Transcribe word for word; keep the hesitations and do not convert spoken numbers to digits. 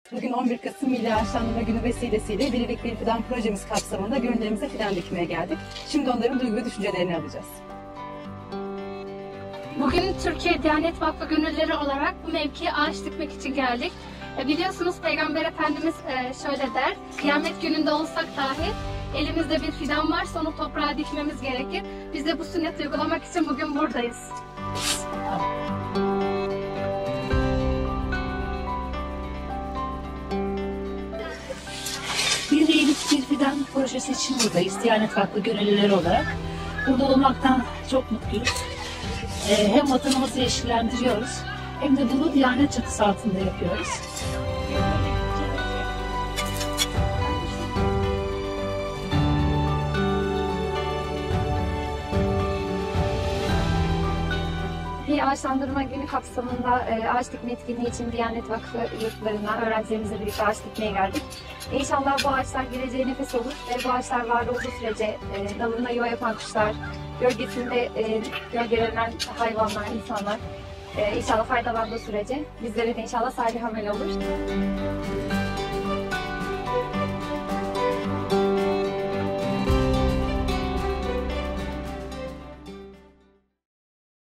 Bugün on bir Kasım Milli Ağaçlandırma Günü vesilesiyle Birilik Bir Fidan projemiz kapsamında gönüllerimize fidan dikmeye geldik. Şimdi onların duygu ve düşüncelerini alacağız. Bugün Türkiye Diyanet Vakfı gönülleri olarak bu mevkiye ağaç dikmek için geldik. Biliyorsunuz Peygamber Efendimiz şöyle der, kıyamet gününde olsak dahi elimizde bir fidan varsa onu toprağa dikmemiz gerekir. Biz de bu sünneti uygulamak için bugün buradayız. Birilik Bir Fidan projesi için buradayız. Diyanet Vakfı gönüllüleri olarak. Burada olmaktan çok mutluyuz. Ee, hem vatanımızı yeşillendiriyoruz hem de bunu Diyanet çatısı altında yapıyoruz. Bir ağaçlandırma günü kapsamında e, ağaç dikme etkinliği için Diyanet Vakfı yurtlarına öğrencilerimizle birlikte ağaç dikmeye geldik. İnşallah bu ağaçlar geleceğe nefes olur ve bu ağaçlar var olduğu sürece e, dalında yuva yapan kuşlar, gölgesinde e, gölgelenen hayvanlar, insanlar e, inşallah faydalandığı sürece bizlere de inşallah salih amel olur.